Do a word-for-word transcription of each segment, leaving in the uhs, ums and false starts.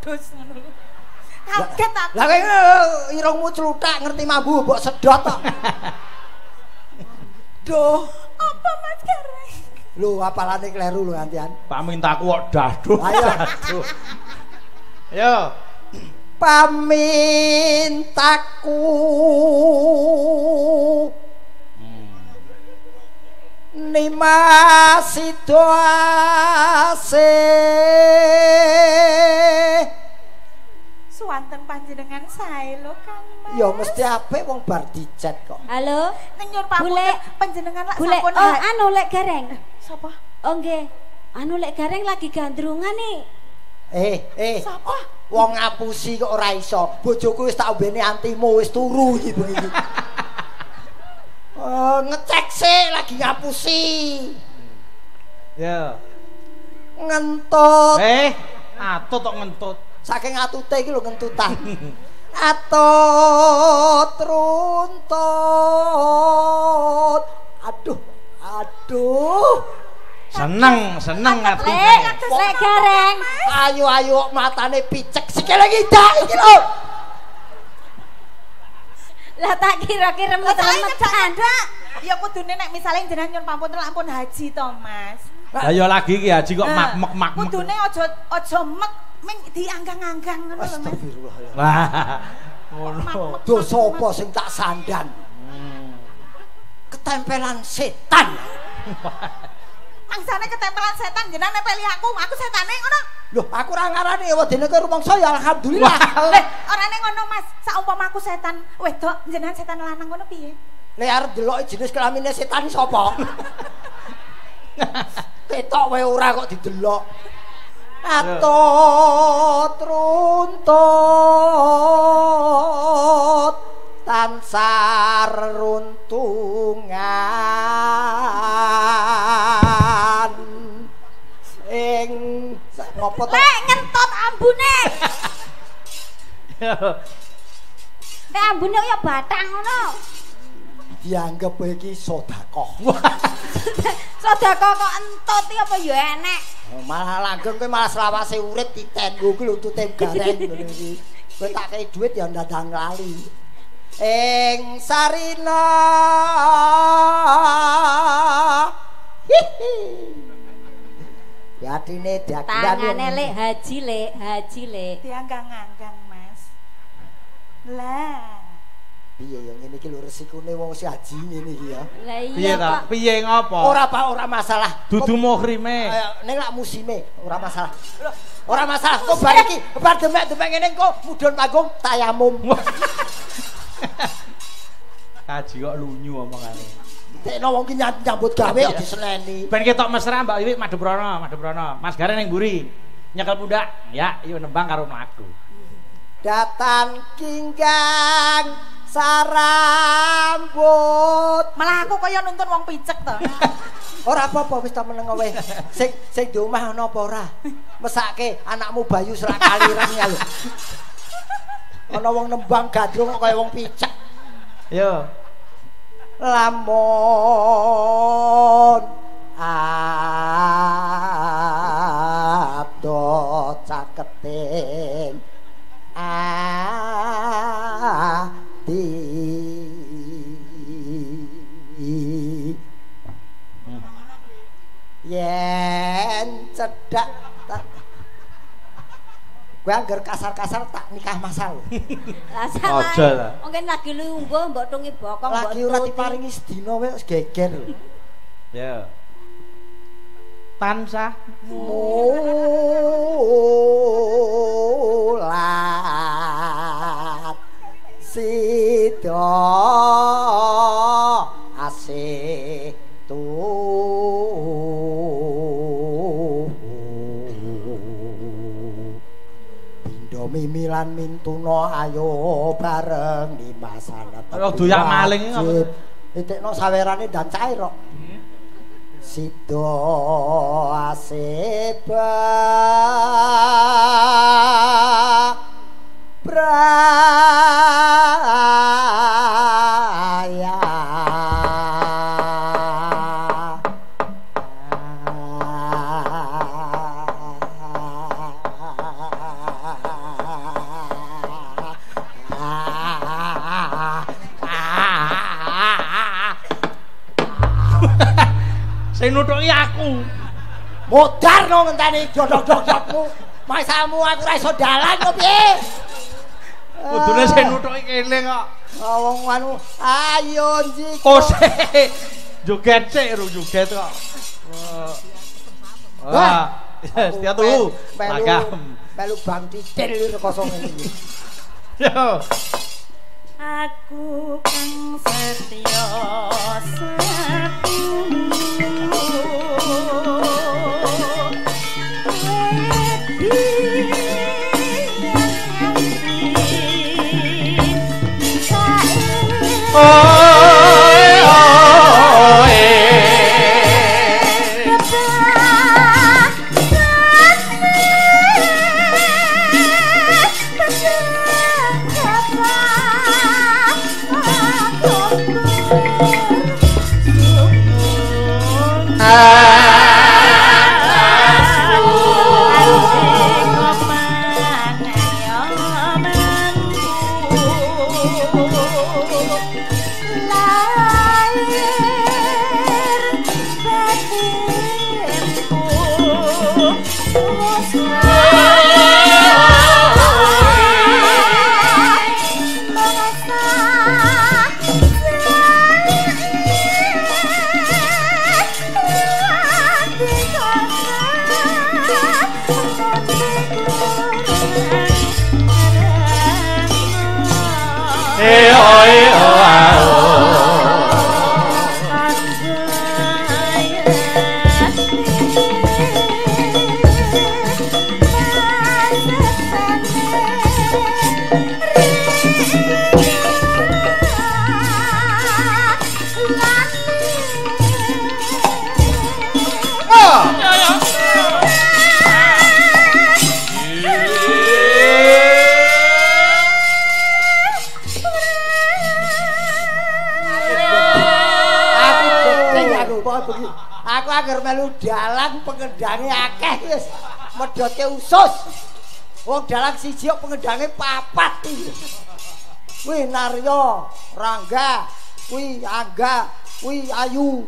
wedhus ngono. Kaget aku. Lah kowe irungmu cluthak ngerti mambu mbok sedot kok. Duh, apa Mas Gareng? Lho apalane kleru lho gantian. Pak mintaku kok daduh. Ayo. Yo. Pamintaku Nima situase Suwanten panjenengan sae lho Kang Mas. Ya mesti apik wong bar dicet kok. Halo. Ning nyuwun pamunten panjenengan lak Bule, sampun oh anu lek Gareng. Sapa? Oh nggih. Anu lek Gareng lagi gandrungan nih. Eh, eh. Sapa? Wong ngapusi kok ora iso. Bojoku wis tak ombene antimu wis turu iki bengi. Oh, ngecek sih lagi ngapusi. Ya. Ngentut. Eh, atut tok ngentut. Saking atute iki lho ngentutan. Atut runtut. Aduh, aduh. Seneng, seneng ati. Lek, lek Gareng. Ayo ayo matane picek sikile ngidak iki lho. Lah tak kira-kira metu-metuan. Ya kudune nek misale jenengan nyuwun pamunten ampun haji to, Mas. Lah ya lagi iki haji kok mak-mek-mak. Kudune aja aja mek ming dianggang-anggang ngono lho, Mas. Astagfirullah. Lah. Ngono. Dosa apa sing tak sandan? Ketempelan setan. Mangsane ketempelan setan jenengan nepeli aku, aku setane ngono. Loh, aku ora ngarani wedine kowe rumangsa ya alhamdulillah. Leh, orane ngono Mas. Saumpama aku setan wedok, jenengan setan lanang ngono piye? Nek arep deloki jenis kelamine setan sapa? Ketok wae ora kok didelok. Atut runtut tansar runtungan ing ngopo to? Lek ngentut ambune. Nek ambune kaya batang ngono. Dianggep iki sedekah. Sedekah kok entut iki apa ya enek. Malah langgeng kowe malah selawase urip titengo kuwi lho tute gareng ngono iki. Kowe tak kei dhuwit ya ndandang lali. Ing sarina ya dine dianggang tangane lek haji lek haji lek dianggang-anggang Mas. Lah piye ya ngene iki lho resikune wong si haji ngene iki ya. Lah Piye iya ta? kok. Piye ngopo? Ora Pak, ora masalah. Dudu muhrime. Ning lak musime ora masalah. Ora masalah. Kok bar iki bar demek-demek ngene kok mudhun panggung tayamum. Haji kok lunyu omongane. Tekno wong ki nyambut gawe kok diseneni. Ben ketok mesra Mbak Wiwi madheprana, madheprana. Mas Gareng ning mburi. Nyekel pundak. Ya, yo nembang karo mlaku. Datang kinggang sarambut. malah aku kaya nuntun wong picek to. Ora apa-apa wis ta meneng wae. Sing sing di omah ana apa ora? Mesake anakmu Bayu serak kaliran ya lho. Ana wong nembang gadrung kok kaya wong picek. Yo. Lamun abdo caketing ati yen cedak tak kowe anggar kasar-kasar tak nikah masal. Lah salah. Aja lah. Mungkin lagi lungguh mbok tungi bokong mbok. Lagi ora diparingi sedina wae wis geger lho. Ya. Tansah mulat sida asih tu pindo mimilan mintuna ayo bareng di masana Kalau doyak maling iki apa? Titikno sawerane dan cair kok. Sido aseba braya Sing nuthuki aku. Modar no ngenteni jodok-jodokmu. Masamu aku ora iso dalan kok piye? Kudune sing nuthuki kene kok. Wong anu ayo njik. Kose. Joget sik ru joget kok. Wah. Setia tuh. Magam. Melu bang titil kosong iki. Yo. Aku kang setya sepuh Aku agar melu dalang pengendange akeh wis medhotke usus. Wong dalang siji kok pengendange papat iki. Kuwi Naryo, Rangga, kuwi Angga, kuwi Ayu.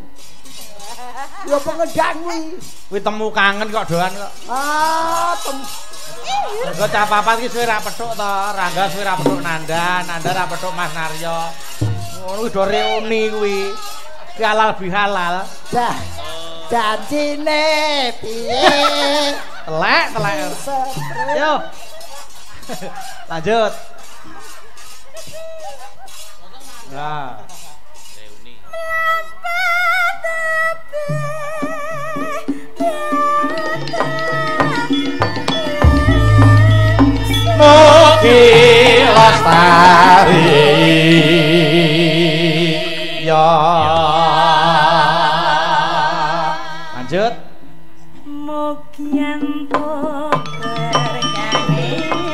Ya pengendang kuwi. Kuwi temu kangen kok doan kok. Ah, tem. Mergo cah papat iki suwe ra pethuk to, Rangga suwe ra pethuk Nanda, Nanda ra pethuk Mas Naryo. Ngono kuwi do reuni kuwi. Ki halal bihalal. Dah. Janjine piye? Telek, telek. Yo. Lanjut. Nah. Reuni. Mugi lestari. Ya. Lanjut. Mugian berkane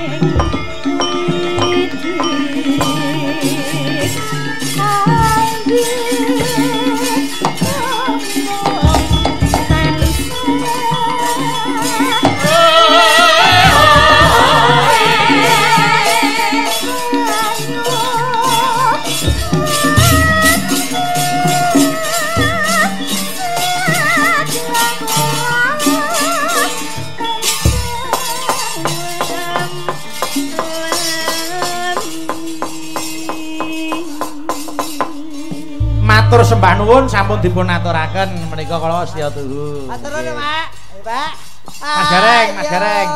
matur sembah nuwun sampun dipun aturaken menika kala sedya tuhu. Matur nuwun, Pak. Pak. Mas Gareng, Mas Gareng.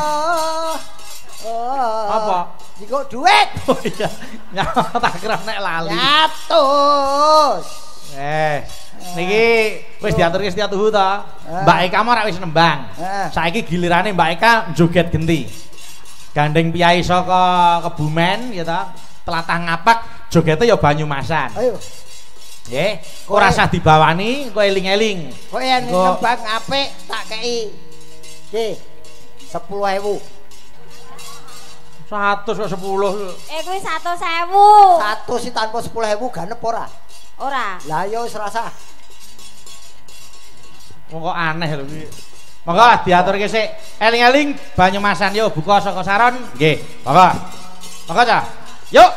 Oh. Apa? Dikok duit. Oh iya. Nyata tak kira nek lali. Nyatus. Eh, niki wis diaturke sedya tuhu to. Mbak Eka mau rak wis nembang. Saiki gilirane Mbak Eka joget genti. Gandeng piyai saka Kebumen ya to. Telatah ngapak jogete ya Banyumasan. Ayo. Nggih, ora usah dibawani, engko eling-eling. Kowe yen nembang apik tak kei. Nggih. sepuluh ribu. seratus kok sepuluh. Eh kuwi seratus ribu. satu sih tanpa sepuluh ribu ganep ora? Ora. Lah ya wis rasa. Wong kok aneh lho iki. Monggo diaturke sik. Eling-eling Banyumasan yo buka saka saron. Nggih, monggo. Monggo ta. Yuk.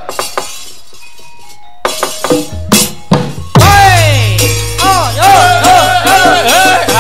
Hey! Oh, yo, yo, yo, hey!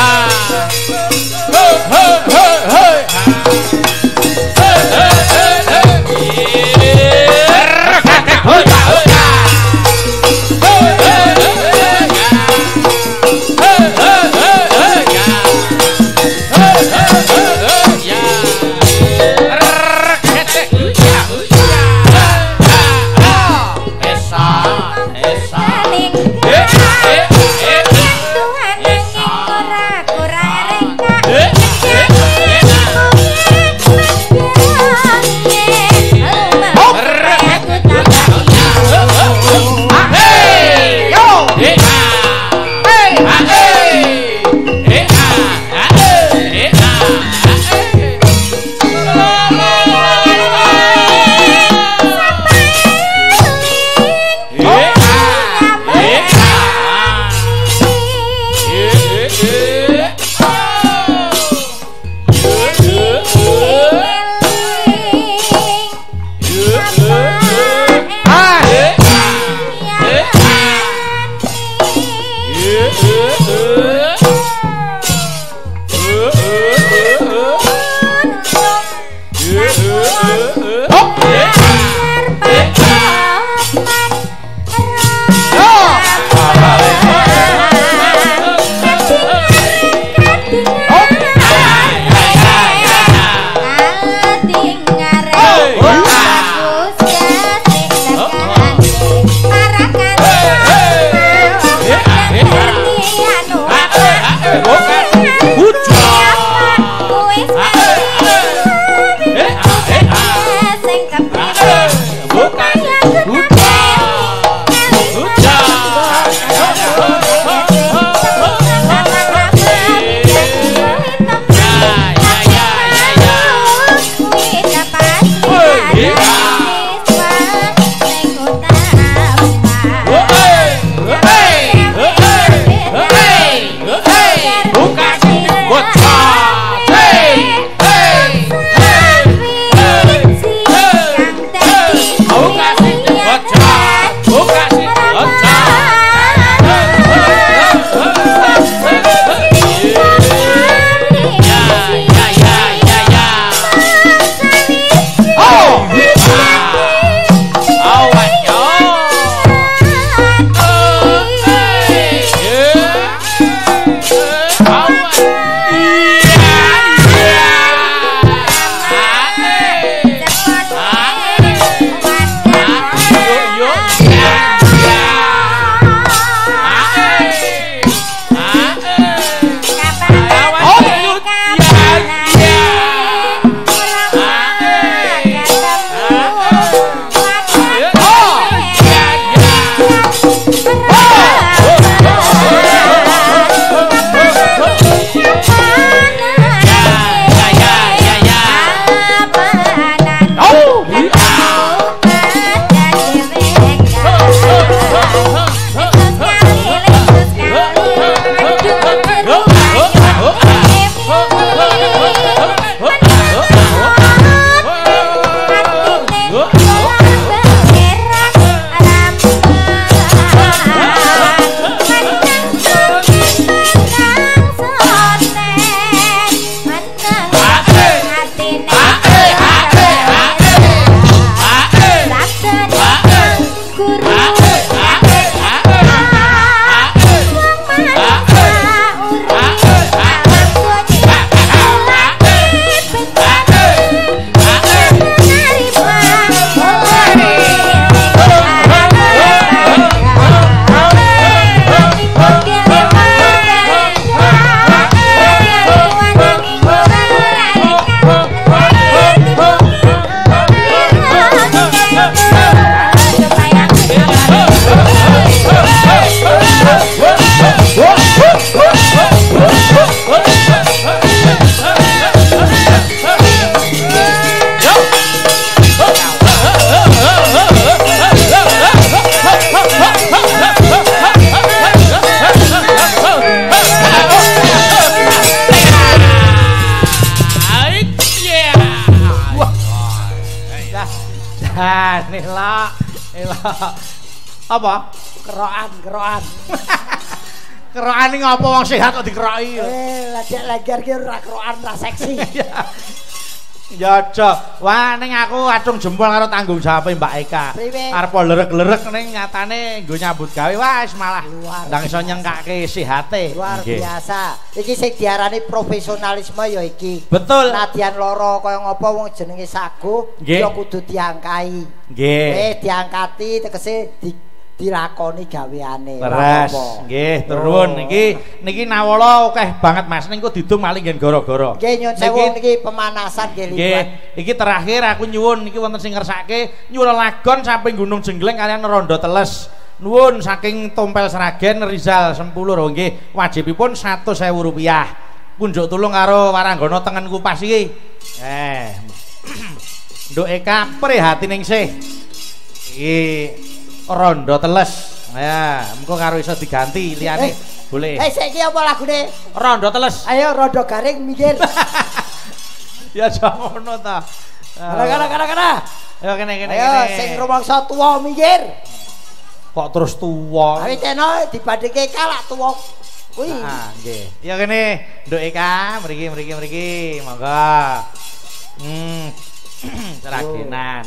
Dah. Jane lah. Elok. Apa? Kerokan, kerokan. Kerokan iki ngopo wong sehat kok dikeroki? Eh, lajak-lajar ki ora kerokan ra seksi. Ya aja. Wah ning aku acung jempol karo tanggung jawabe Mbak Eka. Arep lerek-lerek ning nyatane nggo nyambut gawe wis malah ndang iso nyengkake sehate. Luar biasa. Iki sing diarani profesionalisme ya iki. Betul. Nadyan loro kaya ngapa wong jenenge sago ya kudu diangkai. Nggih. Eh diangkati tegese di dilakoni gaweane. Leres. Nggih, turun niki niki nawala akeh banget Mas. Ning kok didung malih ngen gara-gara. Nggih nyuwun sewu niki pemanasan nggih. Nggih, iki terakhir aku nyuwun niki wonten sing ngersake nyuwun lagon samping Gunung Jengleng kalian Rondo Teles. Nuwun saking Tompel Sragen Rizal Sempulur nggih wajibipun seratus ribu rupiah. Kunjuk tulung karo Waranggana tengen Kupas iki. Eh. Nduk Eka prihatin ningsih. Iki Rondo Teles. Ya, engko karo iso diganti liyane. Boleh. Eh saiki apa lagune? Rondo Teles. Ayo Rondo Garing minggir. Ya aja ngono ta. Kana kana kana kana. Ayo kene kene kene. Ayo sing rumangsa tuwa minggir. Kok terus tuwa? Awit eno dibandingke kalak tuwa kuwi. Ah, nggih. Ya kene, Nduk Eka, mriki mriki mriki. Monggo. Hmm. Seragenan.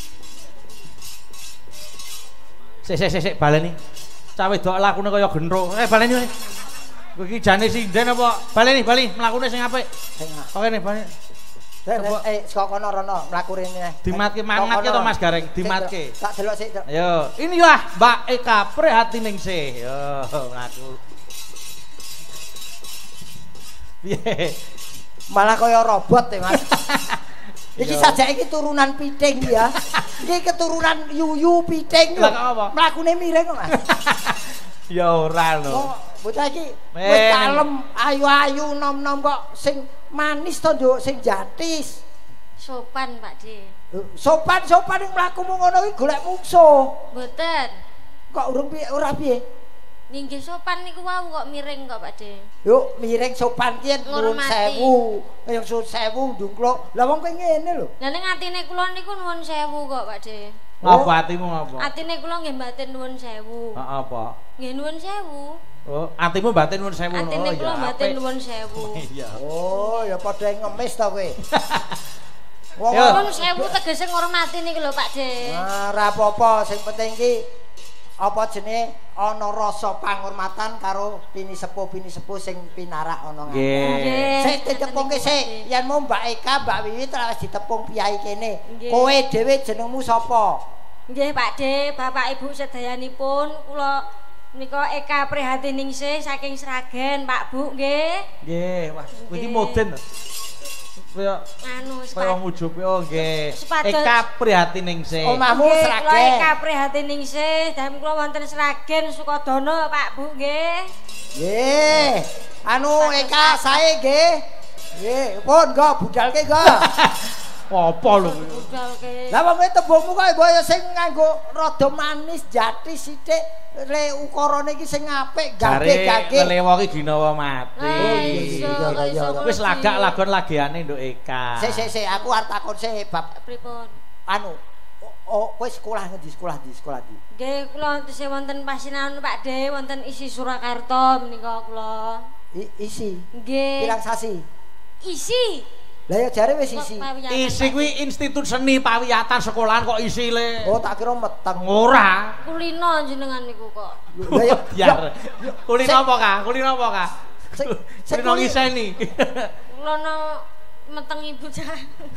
Sik sik sik sik baleni. Cah wedok lakune kaya gendro. Eh baleni wae. Kowe iki jane sinden apa? Baleni bali mlakune sing apik. Sing oke ne baleni. Eh saka kono rono mlaku rene. Dimatke mangat ya to Mas Gareng, dimatke. Tak delok sik. Ayo, ini lah Mbak Eka Prihatiningsih. Yo mlaku. Piye? Malah kaya robot ya Mas. Iki sajake iki turunan piting ya. Iki keturunan yuyu piting. Lah kok apa? Mlakune miring kok Mas. Ya ora lho. Kok bocah iki wis kalem, ayu-ayu nom-nom kok sing manis to nduk sing jatis. Sopan Pak De. Sopan-sopan ning mlakumu ngono iki golek mungsuh. Mboten. Kok urung piye ora piye? Nggih sopan niku wau kok miring kok Pak De. Yuk miring sopan kiyen nuwun sewu. Kaya nuwun sewu ndungkluk. Lah wong kowe ngene lho. Lah ning atine kula niku nuwun sewu kok Pak De. Ngapa atimu ngapa? Atine kula nggih mbaten nuwun sewu. Heeh apa? Nggih nuwun sewu. Oh, atimu mbaten nuwun sewu. Atine kula mbaten nuwun sewu. Iya. Oh, ya padha ngemis to kowe. Wong nuwun sewu tegese ngurmati niki lho Pak De. Nah, ora apa-apa, sing penting iki apa jenenge ana rasa pangurmatan karo pini sepuh-pini sepuh sing pinarak ana ngene. Nggih. Sik ditepungke sik, yen mau Mbak Eka, Mbak Wiwi terus ditepung piyai kene. Kowe dhewe jenengmu sapa? Nggih Pak De, Bapak Ibu sedayanipun kula menika Eka Prihatiningsih saking Sragen, Pak Bu nggih. Nggih, Mas. Kowe iki moden to. Kaya anu kaya ngujup yo nggih. Eka Prihatiningsih. Omahmu Sragen. Kula Eka Prihatiningsih, dalem kula wonten Sragen Sukodono, Pak Bu nggih. Nggih. Anu Eka sae nggih. Nggih, pun nggo budalke nggo. Apa lho? Budalke. Lah wong tembungmu kok mbok sing nganggo rada manis jati sithik le ukarane iki sing apik gage-gage. Lewo iki ginawa mati. Oh iya. Wis lagak lagon lagiane Nduk Eka. Sik sik sik aku arep takon sik bab pripun? Anu oh kowe sekolah ngendi sekolah di sekolah di? Nggih kula tesih wonten Pasinan Pak De wonten isi Surakarta menika kula. Isi. Nggih. Pirang sasi? Isi. Lah ya jare wis isi. Isi kuwi Institut Seni Pawiyatan sekolahan kok isi le. Oh tak kira meteng. Ora. Kulino jenengan niku kok. Lah ya. Kulino apa Kak? Kulino apa Kak? Kulino ngiseni. Kulino meteng ibu jan.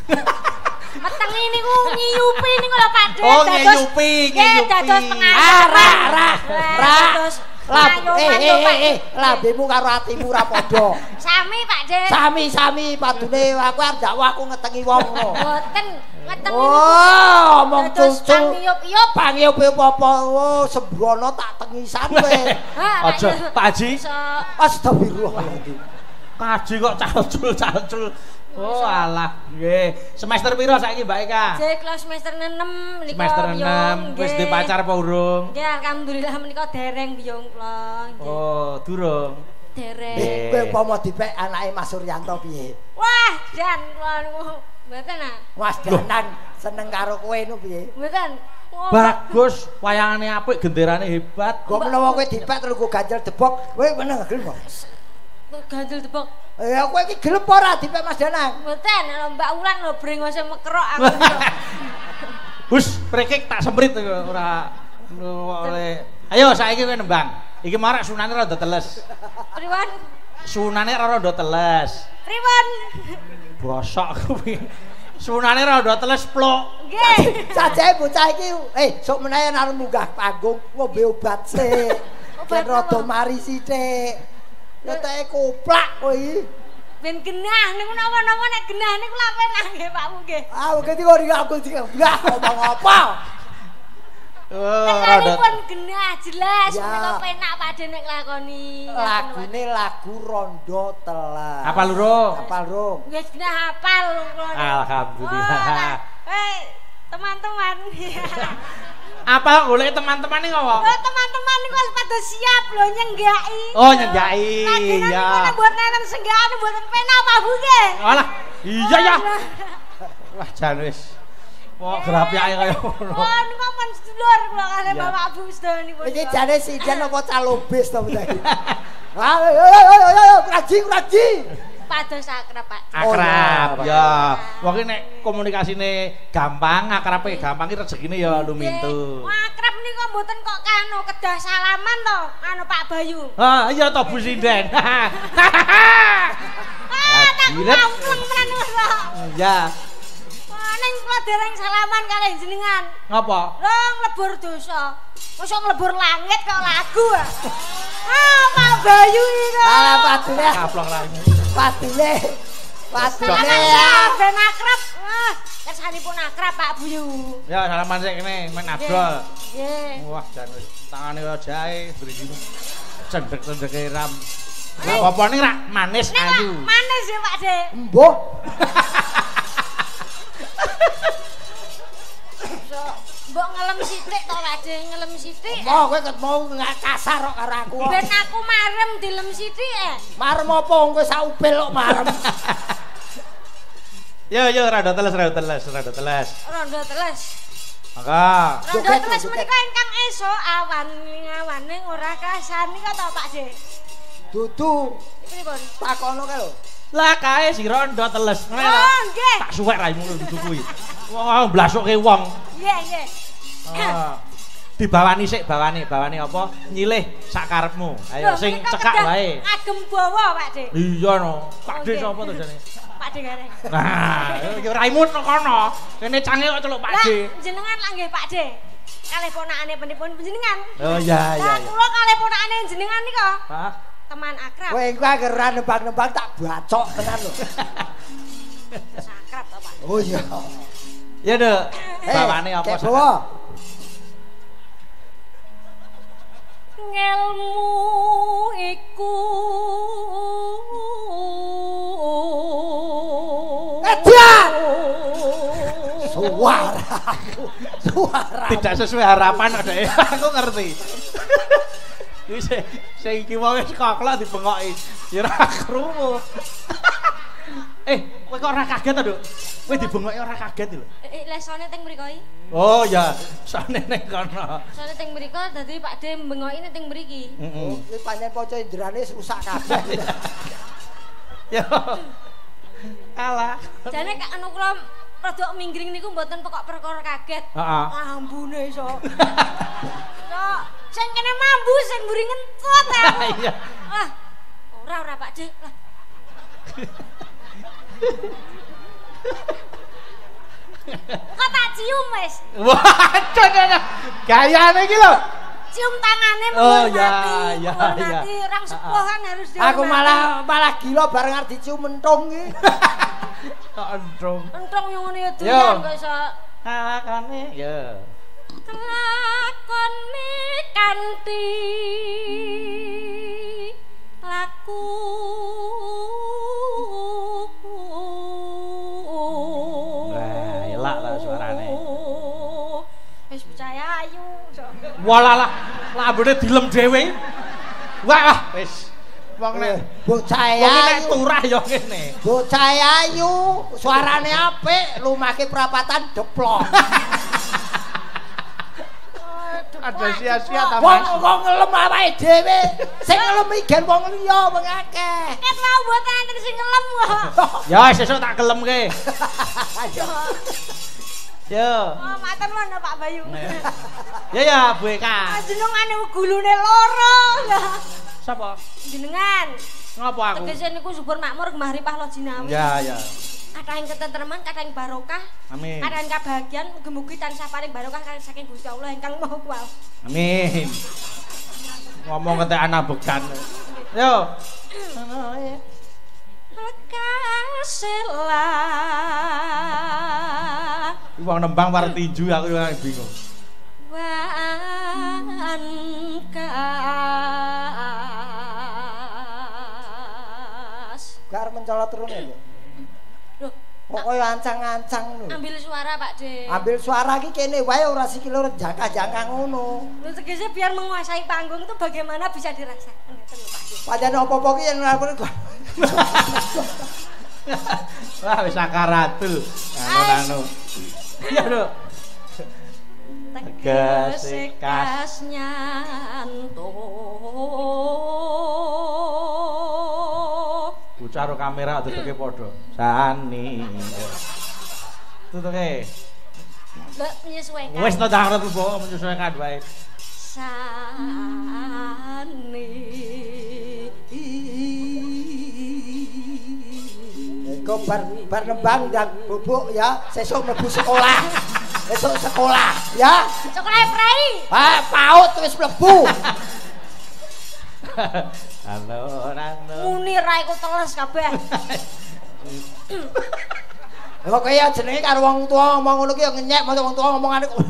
Meteng niku nyiyupi niku lho Pak De. Oh nyiyupi, nyiyupi. Dados pengacara. Ra ra ra. Terus Lah eh eh eh lambemu karo atimu ora padha. Sami Pak De. Sami-sami padune aku arep dakwa aku ngetengi wong ngono. Mboten ngeteng niku. Oh, omong Terus cucu. pangiyup-iyup. Pangiyup apa? Oh, sembrono tak tengisan kowe. Aja Pak Haji. Astagfirullahaladzim. Pak Haji kok calcul-calcul. Oh alah, nggih. Semester piro saiki Mbak Eka? Nggih, kelas semester enam menika. Semester enam wis di pacar apa urung? Nggih, alhamdulillah menika dereng biyung kula. Oh, durung. Dereng. Eh, kowe umpama dipek anake Mas Suryanto piye? Wah, jan kula niku Mboten ah. Mas Danang seneng karo kowe nu piye? Mboten. Bagus, wayangane apik, genderane hebat. Kok menawa kowe dipek terus go ganjel debok, kowe meneng gelem kok. Ganjel debok. Ya kowe iki gelem ora dipek Mas Danang? Mboten, Mbak Wulan lho brengose mekerok aku. Hus, prekek tak semprit ora oleh. Ayo saiki kowe nembang. Iki marak sunane rada teles. Priwan? Sunane rada teles. Priwan? Bosok kuwi. Sunane rada teles plok. Nggih. Sajae bocah iki eh sok menawa arep munggah panggung ngombe obat sik. Ben rada mari sithik. Ya teke koplak kowe iki. Ben genah niku napa-napa nek genah niku lak penak nggih Pakmu nggih. Ah ngerti kok iki aku digah ngomong apa. Oh, rada pun genah jelas Ya. menika penak Pakde nek nglakoni. Lagune lagu Rondo Telas. Apa lurung? Apal rung? Wis genah hafal kula. Alhamdulillah. Eh, teman-teman. Apa golek teman-teman iki apa? Oh, teman-teman niku wis pada siap lho nyenggaki. Oh, nyenggaki. Ya. Ya. Buat nanam senggaan buatan penak Pak Bu nggih. Alah, iya ya. Wah, jan wis. Wah, grapyake kaya ngono. Wah, niku men sedulur kula kali Iya. Bapak Bu sedanipun. Iki jane sidan apa calobis to iki? Ayo ayo ayo ayo kraji kraji. Pados akrab Pak. Akrab Oh, ya. Wong iki nek komunikasine gampang, akrabe gampang iki rezekine ya lumintu. Wah, akrab niku mboten kok kanu kedah salaman to, anu Pak Bayu. Ah, iya to Bu Sinden. Ah, tak jiret. ngomong menan kok. Ya. Wah, ning kula dereng salaman kalih jenengan. Ngapa? Lho nglebur dosa. Mosok nglebur langit kok lagu ah. Ah, Pak Bayu iki. Alah padune. Kaplok lah. Padune. Padune Salaman ya. ya ben akrab. Wah, kersanipun akrab Pak Bayu. Ya salaman sik kene men Abdul. Nggih. Wah, jan wis tangane kaya jae mriki. Cendek-cendeke ram. Lah apa ning rak manis Nek ayu. manis ya Pak De. Mbok. So, mbok ngelem sithik to Pak De, ngelem sithik. Mau kowe ket mau nggak kasar kok karo aku. Ben aku marem dilem sithik eh. Marem apa wong kowe sak upil kok marem. Yo yo rada teles rada teles rada teles. Rondo teles. Maka Rondo Joget, teles joget. menika ingkang esuk awan ngawane ora kasani kok to Pak De. Dudu Pripun? takono kae lho. lah kae si rondo teles. Ngene to. Oh, nggih. Tak suwek raimu dudu kuwi. Wong blasuke wong. Nggih, nggih. Ah. Dibawani sik, bawani, bawani apa? Nyilih sak karepmu. Ayo Lho, sing menika cekak kedah wae. Agem bawa Pak De. Iya no. Pak Oh, De nggih. sapa to jane? Pak De gareng. Nah, iki raimu nang kono. Kene cange kok celuk Pak Lah, De. jenengan lah nggih Pak De. Kalih ponakane penipun panjenengan. Oh iya iya Lah iya. kula kalih ponakane jenengan nika Hah? teman akrab. Kowe iku agar ora nembang-nembang tak bacok tenan lho. Akrab to Pak. Oh iya. Ya Dek. Eh, Bawane apa Kek sak? bawa. Ngelmu iku Edan! Suara. Suara. Tidak sesuai harapan kok Dek. Aku ngerti. Iki sing sing iki wae koklok dibengoki. Ya ora krungu. Eh, kowe kok ora kaget to, Duk? Kowe dibengoki ora kaget lho. Eh, lesone teng mriko iki. Oh ya, sane ning kono. Soale teng mriko dadi Pak De mbengoki teng mriki. Heeh. Iki pancen kanca indrane rusak kabeh. Ya. Alah. Jane kak anu kula rada minggring niku mboten pokok perkara kaget. Heeh. Ambune iso. Kok sing kene mambu sing mburi ngentut aku. Iya. Ah. Ora ora Pak De. Lah. Kok tak cium wis. Waduh, gayane iki lho. Cium tangane Oh, menghormati. ya, ya, menghormati ya. orang sepuhan harus dihormati. Aku malah malah gila bareng arep dicium mentung iki. Kok endrong. Entong yang ngono ya Yo. doyan kok iso. Alakane ya. Lakone kanthi laku Wah, elak lah suarane. Wis percaya ayu. Walalah, lambene dilem dhewe. Wah, wis. Wong nek bocah wong nek ayu. turah ya kene. Bocah ayu, suarane apik, lumake prapatan deplok. Ada sia-sia ta Wong Mas. wong ngelem awake dhewe. Sing ngelem igen wong liya wong akeh. Ket mau mboten enten sing ngelem kok. Ya sesuk tak gelemke. Yo. Oh, matur nuwun Pak Bayu. Ya ya Bu Eka. Jenengane gulune loro. Sapa? Jenengan. Ngopo aku? Tegese niku subur makmur gemah ripah lo jinami. Ya ya. Kadang ketentreman, kadang barokah. Amin. Kadang kebahagiaan, mugi-mugi tansah paring barokah saking Gusti Allah ingkang Maha Kuwasa. Amin. Ngomong ketek anak bekan. Yo. Kasela. Wong nembang war tinju aku yang bingung. Wan kas. Gar mencolot terus ya. Loh, Pokoke ancang-ancang lho. ambil suara Pak De. Ambil suara iki kene wae ora sikil ora jangka-jangka ngono. Lho tegese biar menguasai panggung itu bagaimana bisa dirasakan ngeten lho Pak De. Padahal apa-apa ki yen ora kok. Wah wis sakaratul. Anu-anu. Ya, Dok. Tegese kas nyantuk. Bocah karo kamera tutuke padha. Sani. Tutuke. Mbak menyesuaikan. Wis to jangan rebo menyesuaikan wae. Sani. Kok bar bar nembang dan bubuk ya, sesuk mlebu sekolah. Besok sekolah ya. Sekolah prei. Ah, paut wis mlebu. Halo, Rano. Muni ra iku teles kabeh. Kok kaya jenenge karo wong tua ngomong ngono ki ya ngenyek, mosok wong tua ngomongane kok.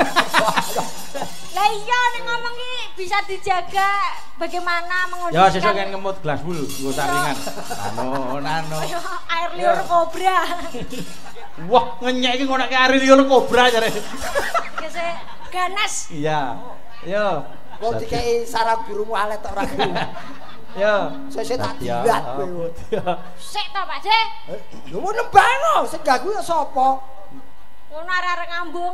Lah iya nek ngomong ki bisa dijaga bagaimana mengondisikan. Ya sesuk kan ngemut gelas bulu nggo saringan. Halo, Rano. Ayo air liur kobra. Wah, ngenyek iki ngono air liur kobra jare. Kese ganas. Iya. Yo. Kok dikei sarang burung walet tok ora gelem. Yo. Sesuk tak dilat kowe. Sik to Pak De. Lho mau nembang sing ganggu ya sapa? Ngono arek ngambung.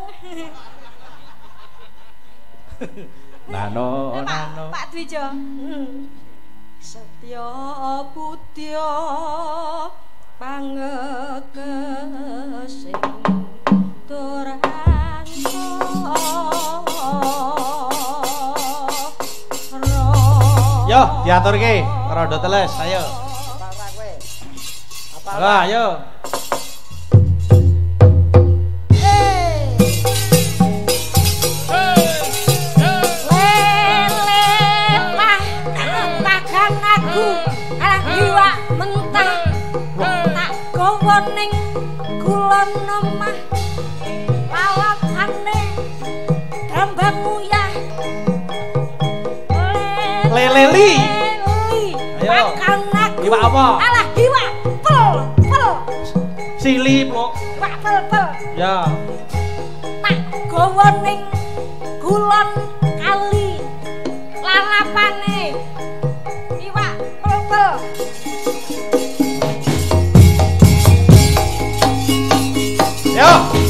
Nano, Pak, nano. Pak Dwijo. Hmm. Setya putya pangekesing Duranto. Yo, diaturke rada teles, ayo. Apa kowe? Apa? Lah, ayo. Ning kulon omah lawakane dambang uyah Leleli. Ayo. Makan aku. Iwak apa? Alah iwak pel pel. Sili, Pluk. Iwak pel pel. Ya. Tak gawa ning kulon kali lalapane iwak pel pel. Yo.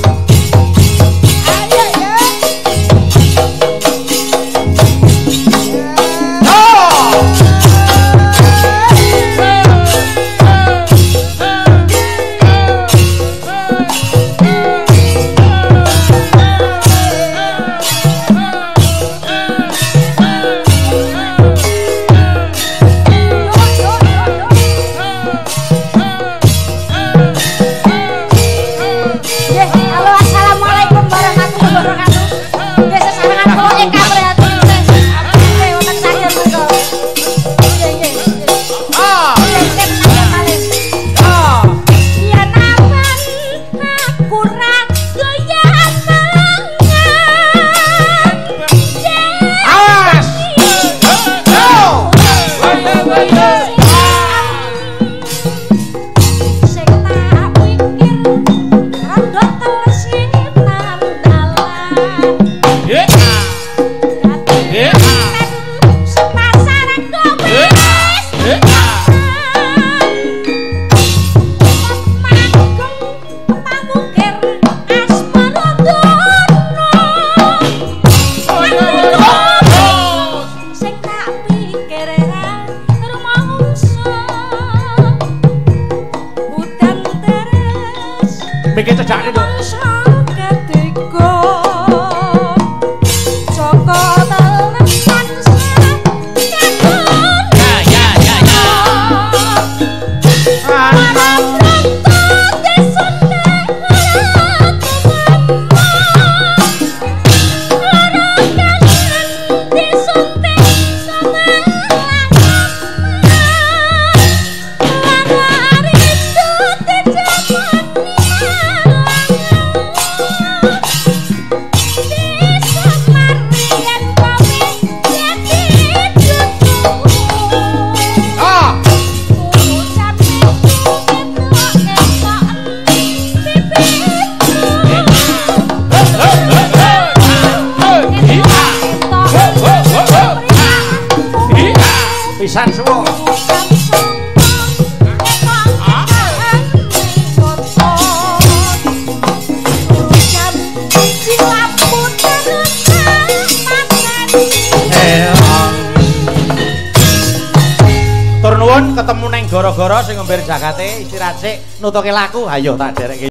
Ayo ya. pisan suwo. Tur nuwun ketemu neng gara-gara sing ngombe jakate istirahat sik nutuke laku. Ayo tak dereke.